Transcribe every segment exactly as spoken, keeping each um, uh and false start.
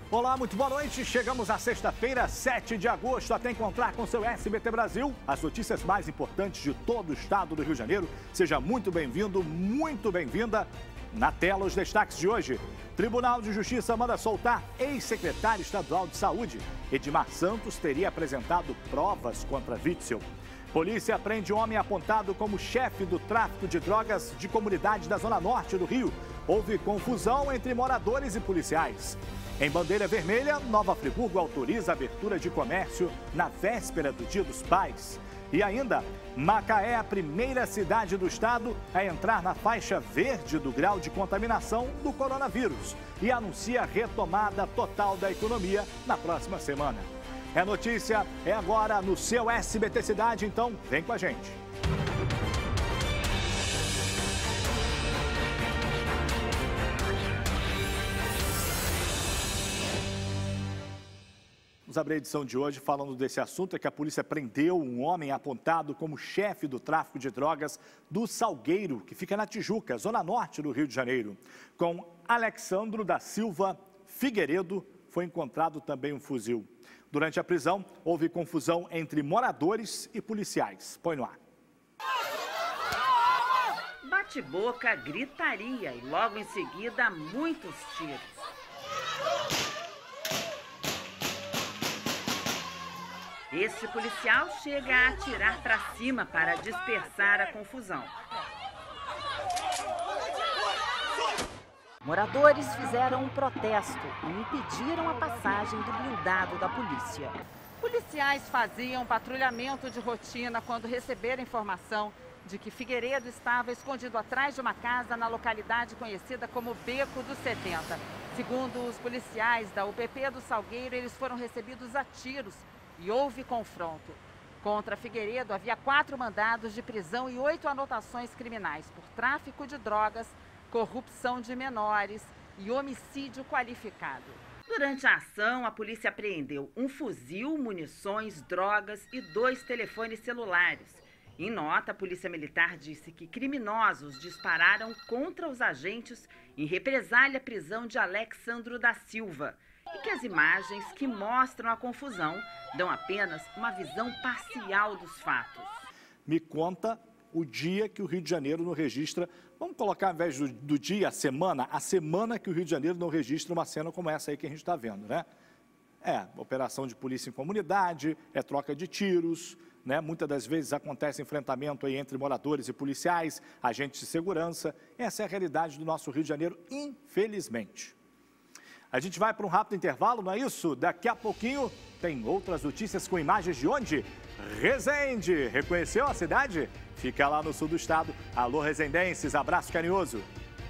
Olá, muito boa noite. Chegamos à sexta-feira, sete de agosto, até encontrar com seu S B T Brasil as notícias mais importantes de todo o estado do Rio de Janeiro. Seja muito bem-vindo, muito bem-vinda. Na tela, os destaques de hoje. Tribunal de Justiça manda soltar ex-secretário estadual de Saúde. Edmar Santos teria apresentado provas contra Witzel. Polícia prende homem apontado como chefe do tráfico de drogas de comunidade da Zona Norte do Rio. Houve confusão entre moradores e policiais. Em bandeira vermelha, Nova Friburgo autoriza a abertura de comércio na véspera do Dia dos Pais. E ainda, Macaé é a primeira cidade do estado a entrar na faixa verde do grau de contaminação do coronavírus e anuncia retomada total da economia na próxima semana. É notícia, é agora no seu S B T Cidade, então vem com a gente. Vamos abrir a edição de hoje falando desse assunto, é que a polícia prendeu um homem apontado como chefe do tráfico de drogas do Salgueiro, que fica na Tijuca, zona norte do Rio de Janeiro. Com Alexandro da Silva Figueiredo, foi encontrado também um fuzil. Durante a prisão, houve confusão entre moradores e policiais. Põe no ar. Bate-boca, gritaria e logo em seguida muitos tiros. Este policial chega a atirar para cima para dispersar a confusão. Moradores fizeram um protesto e impediram a passagem do blindado da polícia. Policiais faziam patrulhamento de rotina quando receberam informação de que Figueiredo estava escondido atrás de uma casa na localidade conhecida como Beco dos setenta. Segundo os policiais da U P P do Salgueiro, eles foram recebidos a tiros e houve confronto. Contra Figueiredo havia quatro mandados de prisão e oito anotações criminais por tráfico de drogas, corrupção de menores e homicídio qualificado. Durante a ação, a polícia apreendeu um fuzil, munições, drogas e dois telefones celulares. Em nota, a Polícia Militar disse que criminosos dispararam contra os agentes em represália à prisão de Alexandro da Silva e que as imagens que mostram a confusão dão apenas uma visão parcial dos fatos. Me conta o dia que o Rio de Janeiro não registra, vamos colocar ao invés do, do dia, a semana, a semana que o Rio de Janeiro não registra uma cena como essa aí que a gente está vendo, né? É, operação de polícia em comunidade, é troca de tiros, né? Muitas das vezes acontece enfrentamento aí entre moradores e policiais, agentes de segurança. Essa é a realidade do nosso Rio de Janeiro, infelizmente. A gente vai para um rápido intervalo, não é isso? Daqui a pouquinho tem outras notícias com imagens de onde? Resende. Reconheceu a cidade? Fica lá no sul do estado. Alô, resendenses, abraço carinhoso.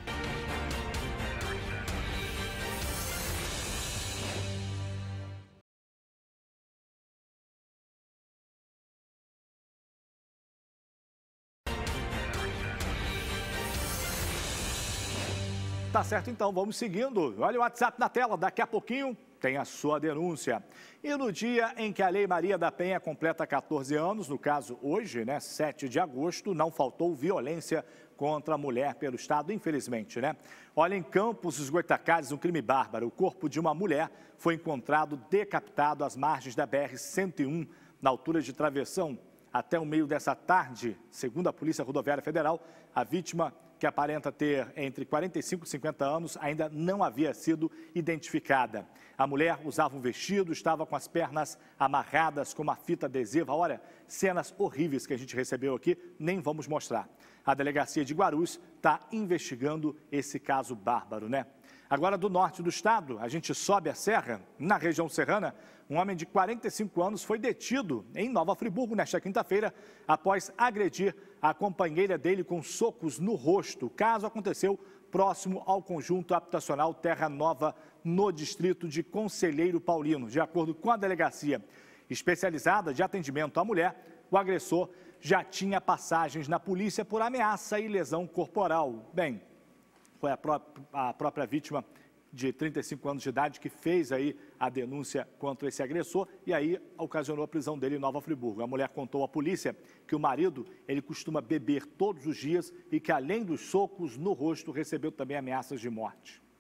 Tá certo, então, vamos seguindo. Olha o WhatsApp na tela, daqui a pouquinho tem a sua denúncia. E no dia em que a Lei Maria da Penha completa quatorze anos, no caso hoje, né, sete de agosto, não faltou violência contra a mulher pelo Estado, infelizmente, né? Olha, em Campos dos Goitacazes, um crime bárbaro. O corpo de uma mulher foi encontrado decapitado às margens da B R cento e um, na altura de Travessão. Até o meio dessa tarde, segundo a Polícia Rodoviária Federal, a vítima, que aparenta ter entre quarenta e cinco e cinquenta anos, ainda não havia sido identificada. A mulher usava um vestido, estava com as pernas amarradas com uma fita adesiva. Olha, cenas horríveis que a gente recebeu aqui, nem vamos mostrar. A delegacia de Guarulhos está investigando esse caso bárbaro, né? Agora, do norte do estado, a gente sobe a serra, na região serrana, um homem de quarenta e cinco anos foi detido em Nova Friburgo nesta quinta-feira após agredir a companheira dele com socos no rosto. O caso aconteceu próximo ao conjunto habitacional Terra Nova, no distrito de Conselheiro Paulino. De acordo com a delegacia especializada de atendimento à mulher, o agressor já tinha passagens na polícia por ameaça e lesão corporal. Bem, foi a, pró a própria vítima de trinta e cinco anos de idade que fez aí a denúncia contra esse agressor e aí ocasionou a prisão dele em Nova Friburgo. A mulher contou à polícia que o marido, ele costuma beber todos os dias e que além dos socos no rosto recebeu também ameaças de morte.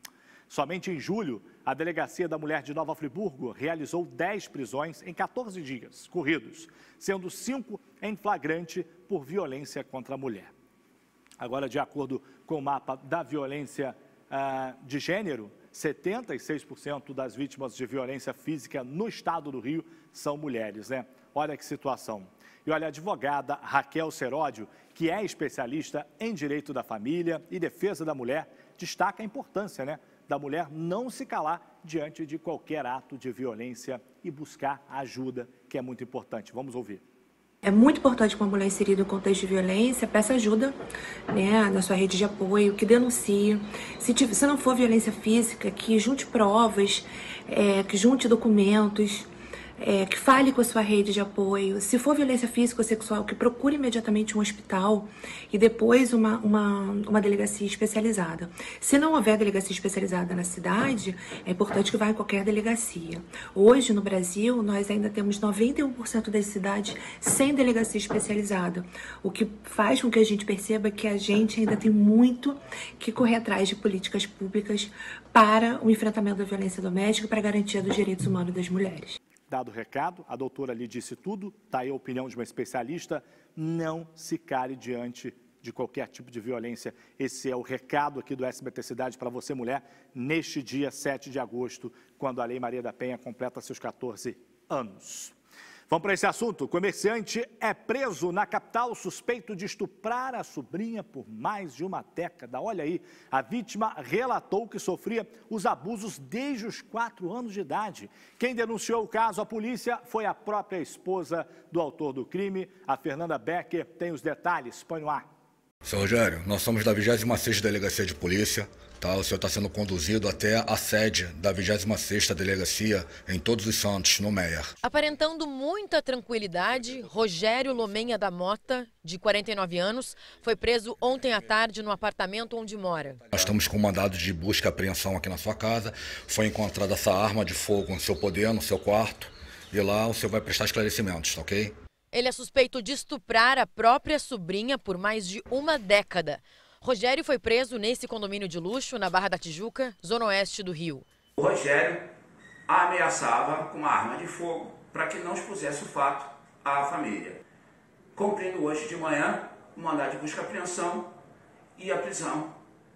Somente em julho, a Delegacia da Mulher de Nova Friburgo realizou dez prisões em quatorze dias corridos, sendo cinco em flagrante por violência contra a mulher. Agora, de acordo com o mapa da violência ah, de gênero, setenta e seis por cento das vítimas de violência física no estado do Rio são mulheres, né? Olha que situação. E olha, a advogada Raquel Seródio, que é especialista em direito da família e defesa da mulher, destaca a importância, né, da mulher não se calar diante de qualquer ato de violência e buscar ajuda, que é muito importante. Vamos ouvir. É muito importante que uma mulher inserida no contexto de violência peça ajuda, né, na sua rede de apoio, que denuncie. Se, tiver, se não for violência física, que junte provas, é, que junte documentos, é, que fale com a sua rede de apoio. Se for violência física ou sexual, que procure imediatamente um hospital e depois uma, uma, uma delegacia especializada. Se não houver delegacia especializada na cidade, é importante que vá em qualquer delegacia. Hoje, no Brasil, nós ainda temos noventa e um por cento das cidades sem delegacia especializada, o que faz com que a gente perceba que a gente ainda tem muito que correr atrás de políticas públicas para o enfrentamento da violência doméstica e para a garantia dos direitos humanos das mulheres. Dado o recado, a doutora lhe disse tudo, está aí a opinião de uma especialista, não se cale diante de qualquer tipo de violência. Esse é o recado aqui do S B T Cidade para você, mulher, neste dia sete de agosto, quando a Lei Maria da Penha completa seus quatorze anos. Vamos para esse assunto. O comerciante é preso na capital suspeito de estuprar a sobrinha por mais de uma década. Olha aí, a vítima relatou que sofria os abusos desde os quatro anos de idade. Quem denunciou o caso à polícia foi a própria esposa do autor do crime. A Fernanda Becker tem os detalhes. Põe no ar. Seu Rogério, nós somos da vigésima sexta Delegacia de Polícia. Tá, o senhor está sendo conduzido até a sede da vigésima sexta Delegacia em Todos os Santos, no Meier. Aparentando muita tranquilidade, Rogério Lomenha da Mota, de quarenta e nove anos, foi preso ontem à tarde no apartamento onde mora. Nós estamos com um mandado de busca e apreensão aqui na sua casa. Foi encontrada essa arma de fogo no seu poder, no seu quarto. E lá o senhor vai prestar esclarecimentos, tá ok? Ele é suspeito de estuprar a própria sobrinha por mais de uma década. Rogério foi preso nesse condomínio de luxo, na Barra da Tijuca, zona oeste do Rio. O Rogério a ameaçava com uma arma de fogo para que não expusesse o fato à família. Cumprindo hoje de manhã o mandado de busca e apreensão e a prisão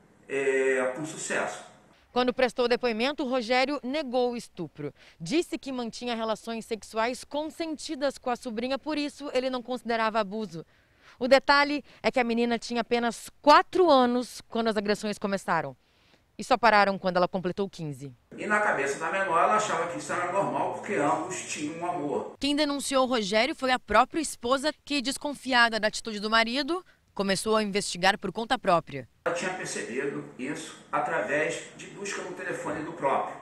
é, com sucesso. Quando prestou depoimento, Rogério negou o estupro. Disse que mantinha relações sexuais consentidas com a sobrinha, por isso ele não considerava abuso. O detalhe é que a menina tinha apenas quatro anos quando as agressões começaram. E só pararam quando ela completou quinze. E na cabeça da menor, ela achava que isso era normal porque ambos tinham um amor. Quem denunciou o Rogério foi a própria esposa que, desconfiada da atitude do marido, começou a investigar por conta própria. Ela tinha percebido isso através de busca no telefone do próprio.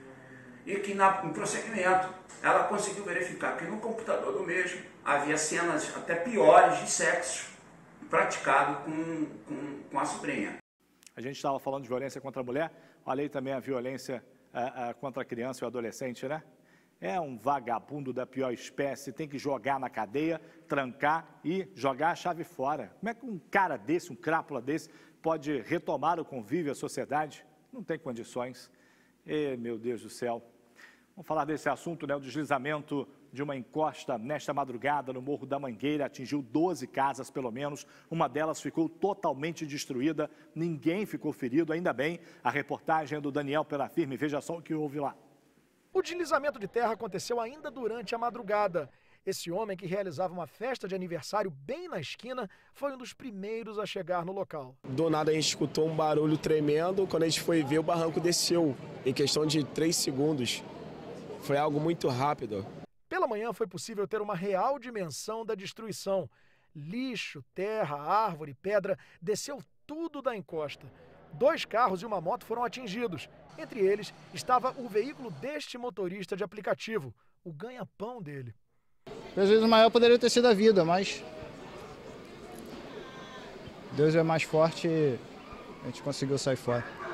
E que na, no prosseguimento ela conseguiu verificar que no computador do mesmo havia cenas até piores de sexo praticado com, com, com a sobrinha. A gente estava falando de violência contra a mulher, olha aí também a violência uh, uh, contra a criança e o adolescente, né? É um vagabundo da pior espécie, tem que jogar na cadeia, trancar e jogar a chave fora. Como é que um cara desse, um crápula desse, pode retomar o convívio, a sociedade? Não tem condições. E, meu Deus do céu. Vamos falar desse assunto, né? O deslizamento de uma encosta nesta madrugada no Morro da Mangueira atingiu doze casas, pelo menos. Uma delas ficou totalmente destruída, ninguém ficou ferido, ainda bem. A reportagem é do Daniel Perafirme, veja só o que houve lá. O deslizamento de terra aconteceu ainda durante a madrugada. Esse homem, que realizava uma festa de aniversário bem na esquina, foi um dos primeiros a chegar no local. Do nada a gente escutou um barulho tremendo, quando a gente foi ver o barranco desceu, em questão de três segundos. Foi algo muito rápido. Pela manhã foi possível ter uma real dimensão da destruição. Lixo, terra, árvore, pedra, desceu tudo da encosta. Dois carros e uma moto foram atingidos. Entre eles estava o veículo deste motorista de aplicativo, o ganha-pão dele. O prejuízo maior poderia ter sido a vida, mas Deus é mais forte e a gente conseguiu sair fora.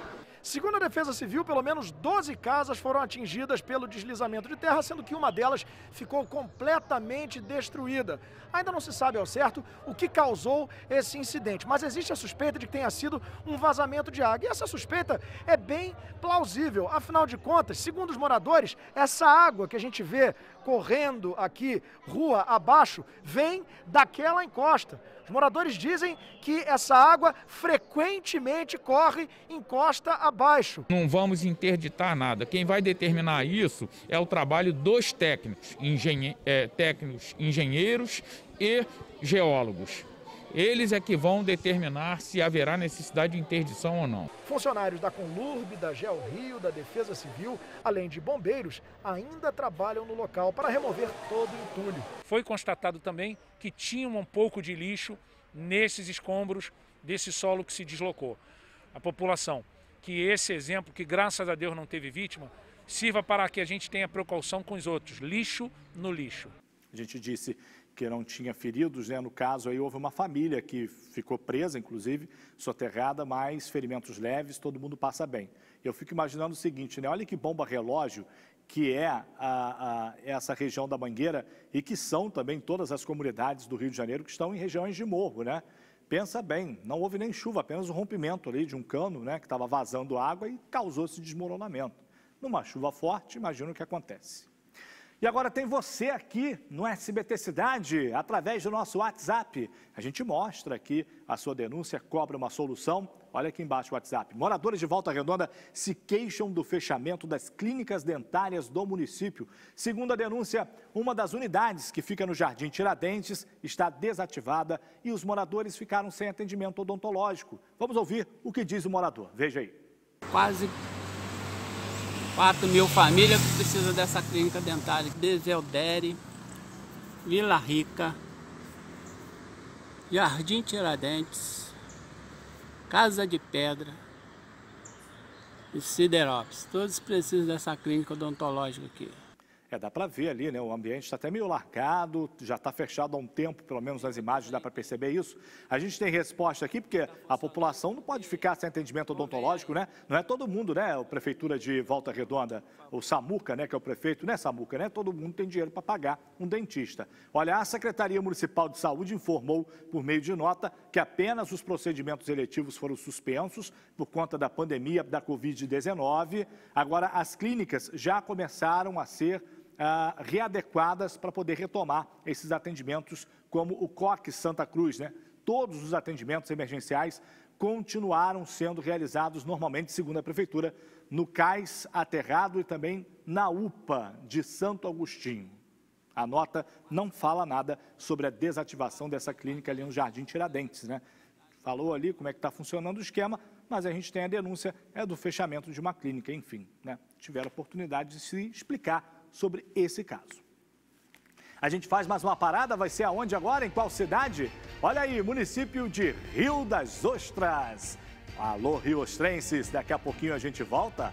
Segundo a Defesa Civil, pelo menos doze casas foram atingidas pelo deslizamento de terra, sendo que uma delas ficou completamente destruída. Ainda não se sabe ao certo o que causou esse incidente, mas existe a suspeita de que tenha sido um vazamento de água. E essa suspeita é bem plausível. Afinal de contas, segundo os moradores, essa água que a gente vê correndo aqui, rua abaixo, vem daquela encosta. Os moradores dizem que essa água frequentemente corre encosta abaixo. Não vamos interditar nada. Quem vai determinar isso é o trabalho dos técnicos, engenhe é, técnicos, engenheiros e geólogos. Eles é que vão determinar se haverá necessidade de interdição ou não. Funcionários da Conlurb, da GeoRio, da Defesa Civil, além de bombeiros, ainda trabalham no local para remover todo o entulho. Foi constatado também que tinha um pouco de lixo nesses escombros desse solo que se deslocou. A população, que esse exemplo, que graças a Deus não teve vítima, sirva para que a gente tenha precaução com os outros. Lixo no lixo. A gente disse que não tinha feridos, né? No caso aí houve uma família que ficou presa, inclusive, soterrada, mas ferimentos leves, todo mundo passa bem. Eu fico imaginando o seguinte, né? Olha que bomba relógio que é a, a, essa região da Mangueira e que são também todas as comunidades do Rio de Janeiro que estão em regiões de morro, né? Pensa bem, não houve nem chuva, apenas um rompimento ali de um cano, né, que estava vazando água e causou esse desmoronamento. Numa chuva forte, imagina o que acontece. E agora tem você aqui no S B T Cidade, através do nosso WhatsApp. A gente mostra aqui a sua denúncia, cobra uma solução. Olha aqui embaixo o WhatsApp. Moradores de Volta Redonda se queixam do fechamento das clínicas dentárias do município. Segundo a denúncia, uma das unidades que fica no Jardim Tiradentes está desativada e os moradores ficaram sem atendimento odontológico. Vamos ouvir o que diz o morador. Veja aí. Quase quatro mil famílias que precisam dessa clínica dentária. Deseldere, Vila Rica, Jardim Tiradentes, Casa de Pedra e Siderópolis. Todos precisam dessa clínica odontológica aqui. É, dá para ver ali, né? O ambiente está até meio largado, já está fechado há um tempo, pelo menos nas imagens dá para perceber isso. A gente tem resposta aqui, porque a população não pode ficar sem atendimento odontológico, né? Não é todo mundo, né? A Prefeitura de Volta Redonda, o Samuca, né? Que é o prefeito, né, Samuca, né? Todo mundo tem dinheiro para pagar um dentista. Olha, a Secretaria Municipal de Saúde informou, por meio de nota, que apenas os procedimentos eletivos foram suspensos por conta da pandemia da Covid dezenove. Agora, as clínicas já começaram a ser Uh, readequadas para poder retomar esses atendimentos, como o COC Santa Cruz, né? Todos os atendimentos emergenciais continuaram sendo realizados normalmente, segundo a Prefeitura, no Cais Aterrado e também na U P A de Santo Agostinho. A nota não fala nada sobre a desativação dessa clínica ali no Jardim Tiradentes, né? Falou ali como é que está funcionando o esquema, mas a gente tem a denúncia é do fechamento de uma clínica, enfim, né? Tiveram a oportunidade de se explicar sobre esse caso. A gente faz mais uma parada, vai ser aonde agora? Em qual cidade? Olha aí, município de Rio das Ostras. Alô, riostrenses, daqui a pouquinho a gente volta.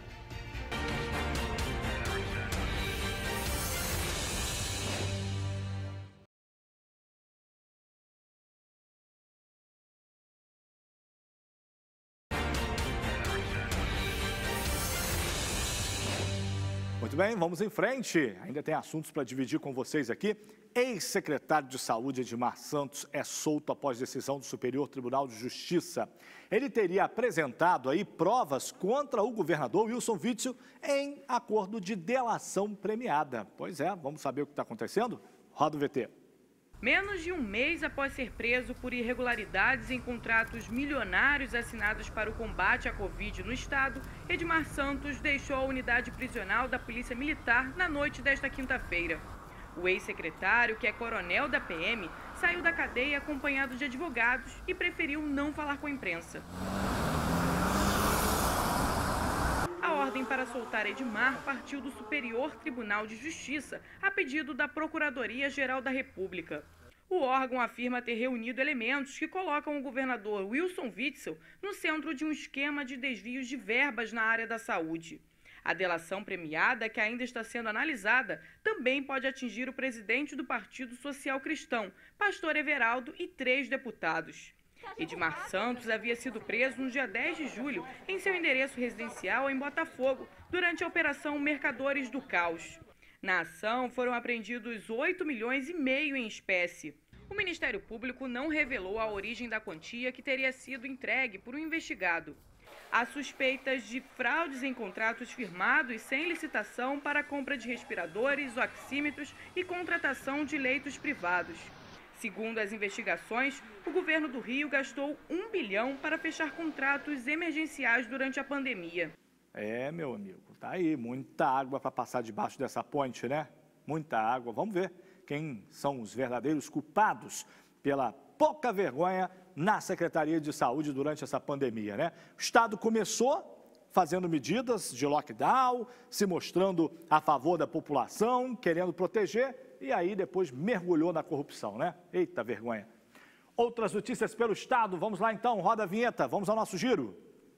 Muito bem, vamos em frente. Ainda tem assuntos para dividir com vocês aqui. Ex-secretário de Saúde Edmar Santos é solto após decisão do Superior Tribunal de Justiça. Ele teria apresentado aí provas contra o governador Wilson Witzel em acordo de delação premiada. Pois é, vamos saber o que está acontecendo? Roda o V T. Menos de um mês após ser preso por irregularidades em contratos milionários assinados para o combate à Covid no estado, Edmar Santos deixou a unidade prisional da Polícia Militar na noite desta quinta-feira. O ex-secretário, que é coronel da P M, saiu da cadeia acompanhado de advogados e preferiu não falar com a imprensa. A ordem para soltar Edmar partiu do Superior Tribunal de Justiça, a pedido da Procuradoria-Geral da República. O órgão afirma ter reunido elementos que colocam o governador Wilson Witzel no centro de um esquema de desvios de verbas na área da saúde. A delação premiada, que ainda está sendo analisada, também pode atingir o presidente do Partido Social Cristão, pastor Everaldo, e três deputados. Edmar Santos havia sido preso no dia dez de julho em seu endereço residencial em Botafogo, durante a Operação Mercadores do Caos. Na ação, foram apreendidos oito milhões e meio em espécie. O Ministério Público não revelou a origem da quantia que teria sido entregue por um investigado. Há suspeitas de fraudes em contratos firmados sem licitação para a compra de respiradores, oxímetros e contratação de leitos privados. Segundo as investigações, o governo do Rio gastou um bilhão para fechar contratos emergenciais durante a pandemia. É, meu amigo, tá aí, muita água para passar debaixo dessa ponte, né? Muita água. Vamos ver quem são os verdadeiros culpados pela pouca vergonha na Secretaria de Saúde durante essa pandemia, né? O Estado começou fazendo medidas de lockdown, se mostrando a favor da população, querendo proteger, e aí depois mergulhou na corrupção, né? Eita vergonha. Outras notícias pelo Estado, vamos lá então, roda a vinheta, vamos ao nosso giro.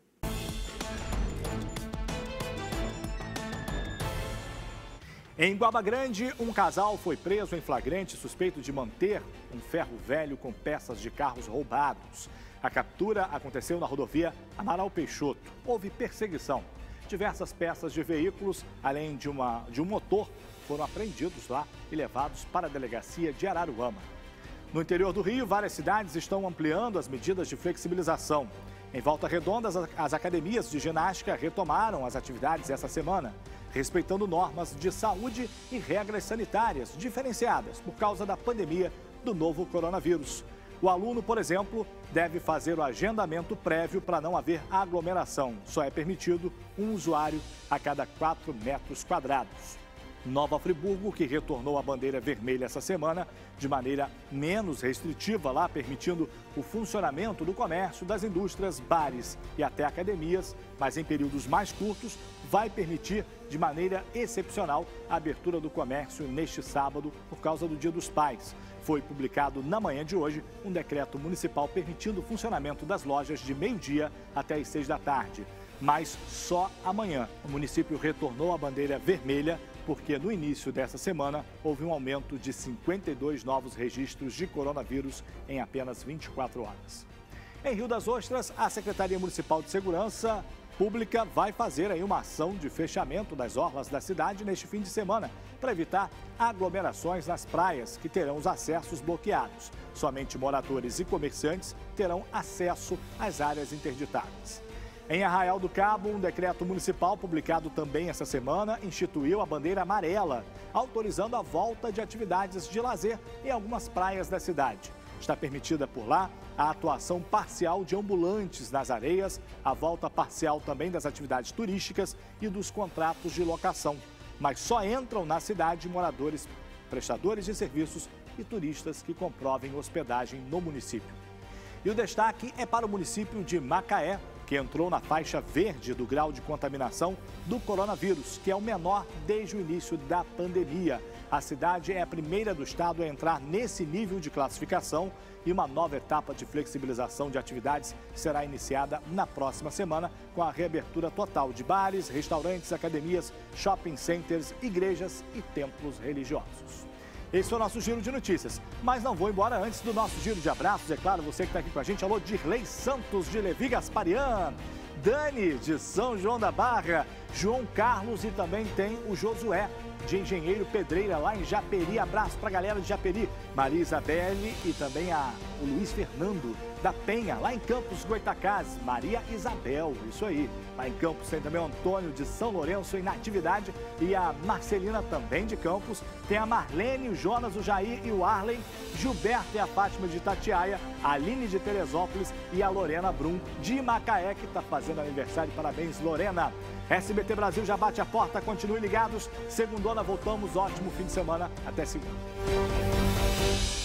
Em Guaba Grande, um casal foi preso em flagrante suspeito de manter um ferro velho com peças de carros roubados. A captura aconteceu na rodovia Amaral Peixoto. Houve perseguição. Diversas peças de veículos, além de, uma, de um motor, foram apreendidos lá e levados para a delegacia de Araruama. No interior do Rio, várias cidades estão ampliando as medidas de flexibilização. Em Volta Redonda, as academias de ginástica retomaram as atividades essa semana, respeitando normas de saúde e regras sanitárias diferenciadas por causa da pandemia do novo coronavírus. O aluno, por exemplo, deve fazer o agendamento prévio para não haver aglomeração. Só é permitido um usuário a cada quatro metros quadrados. Nova Friburgo, que retornou à bandeira vermelha essa semana, de maneira menos restritiva lá, permitindo o funcionamento do comércio, das indústrias, bares e até academias, mas em períodos mais curtos, vai permitir de maneira excepcional a abertura do comércio neste sábado por causa do Dia dos Pais. Foi publicado na manhã de hoje um decreto municipal permitindo o funcionamento das lojas de meio-dia até as seis da tarde. Mas só amanhã o município retornou à bandeira vermelha, porque no início dessa semana houve um aumento de cinquenta e dois novos registros de coronavírus em apenas vinte e quatro horas. Em Rio das Ostras, a Secretaria Municipal de Segurança Pública vai fazer aí uma ação de fechamento das orlas da cidade neste fim de semana, para evitar aglomerações nas praias, que terão os acessos bloqueados. Somente moradores e comerciantes terão acesso às áreas interditadas. Em Arraial do Cabo, um decreto municipal publicado também essa semana instituiu a bandeira amarela, autorizando a volta de atividades de lazer em algumas praias da cidade. Está permitida por lá a atuação parcial de ambulantes nas areias, a volta parcial também das atividades turísticas e dos contratos de locação. Mas só entram na cidade moradores, prestadores de serviços e turistas que comprovem hospedagem no município. E o destaque é para o município de Macaé, que entrou na faixa verde do grau de contaminação do coronavírus, que é o menor desde o início da pandemia. A cidade é a primeira do estado a entrar nesse nível de classificação e uma nova etapa de flexibilização de atividades será iniciada na próxima semana com a reabertura total de bares, restaurantes, academias, shopping centers, igrejas e templos religiosos. Esse foi o nosso giro de notícias, mas não vou embora antes do nosso giro de abraços. É claro, você que está aqui com a gente. Alô, Dirley Santos, de Levi Gasparian, Dani, de São João da Barra, João Carlos e também tem o Josué, de Engenheiro Pedreira, lá em Japeri. Abraço para a galera de Japeri. Maria Isabelle e também a, o Luiz Fernando, da Penha, lá em Campos Goitacazes. Maria Isabel, isso aí. Lá em Campos tem também o Antônio, de São Lourenço, em Natividade. E a Marcelina, também de Campos. Tem a Marlene, o Jonas, o Jair e o Arlen. Gilberto e a Fátima, de Itatiaia. A Aline, de Teresópolis. E a Lorena Brum, de Macaé, que está fazendo aniversário. Parabéns, Lorena. S B T Brasil já bate a porta. Continue ligados. Segundona, voltamos. Ótimo fim de semana. Até segunda.